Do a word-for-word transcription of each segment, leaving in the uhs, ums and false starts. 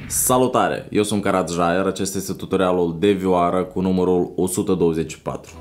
Salutare! Eu sunt Karadz Jaier, acesta este tutorialul de vioară cu numărul o sută douăzeci și patru.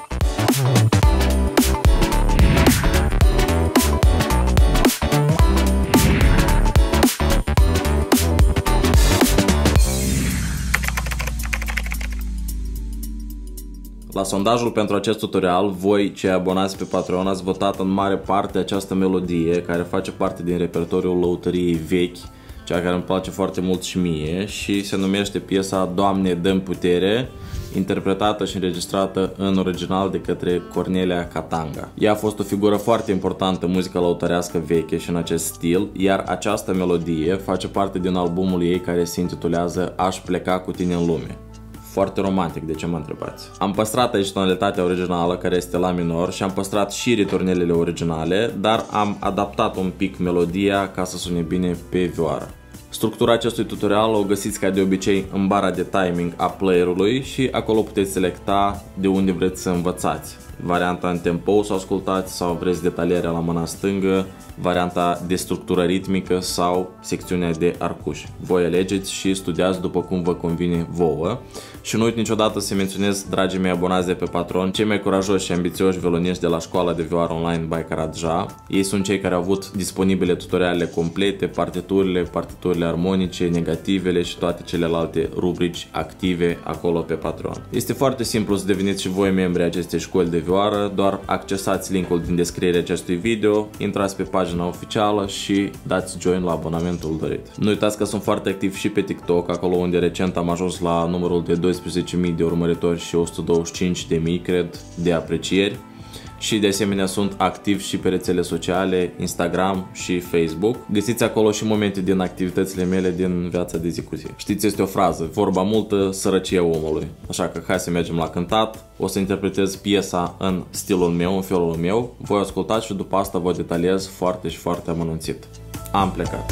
La sondajul pentru acest tutorial, voi, cei abonați pe Patreon, ați votat în mare parte această melodie care face parte din repertoriul lăutăriei vechi, cea care îmi place foarte mult și mie, și se numește piesa Doamne, dă-mi putere, interpretată și înregistrată în original de către Cornelia Catanga. Ea a fost o figură foarte importantă în muzica lăutărească veche și în acest stil, iar această melodie face parte din albumul ei care se intitulează Aș pleca cu tine în lume. Foarte romantic, de ce mă întrebați? Am păstrat aici tonalitatea originală, care este la minor, și am păstrat și ritornelele originale, dar am adaptat un pic melodia ca să sune bine pe vioară. Structura acestui tutorial o găsiți ca de obicei în bara de timing a playerului și acolo puteți selecta de unde vreți să învățați. Varianta în tempo să ascultați sau vreți detalierea la mâna stângă, varianta de structură ritmică sau secțiunea de arcuș. Voi alegeți și studiați după cum vă convine vouă. Și nu uit niciodată să menționez, dragii mei abonați de pe Patreon, cei mai curajoși și ambițioși violoniști de la școala de vioară online by Karadz Jaier. Ei sunt cei care au avut disponibile tutorialele complete, partiturile, partiturile armonice, negativele și toate celelalte rubrici active acolo pe Patreon. Este foarte simplu să deveniți și voi membri acestei școli de vioară, doar accesați linkul din descrierea acestui video, intrați pe pagina oficială și dați join la abonamentul dorit. Nu uitați că sunt foarte activ și pe TikTok, acolo unde recent am ajuns la numărul de doisprezece mii de urmăritori și o sută douăzeci și cinci de mii, cred, de aprecieri. Și de asemenea sunt activ și pe rețele sociale, Instagram și Facebook. Găsiți acolo și momente din activitățile mele din viața de zi cu zi. Știți, este o frază, vorba multă, sărăcia omului. Așa că hai să mergem la cântat. O să interpretez piesa în stilul meu, în felul meu. Voi ascultați și după asta vă detaliez foarte și foarte amănunțit. Am plecat.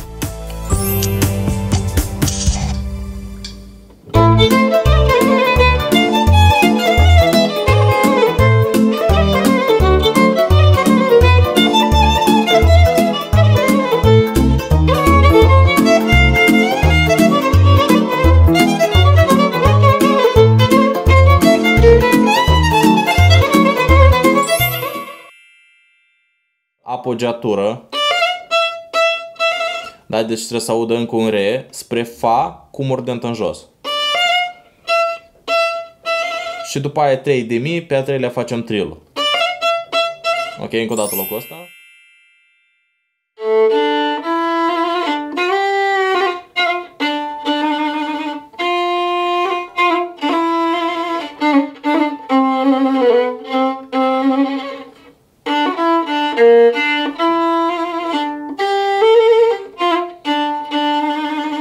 Apogiatură. Da, deci trebuie să audă încă un re spre fa cu mordent în jos. Și după aia trei de mi, pe a treilea facem trill. Ok, încă o dată locul ăsta.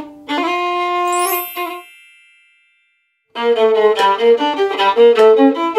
Thank you.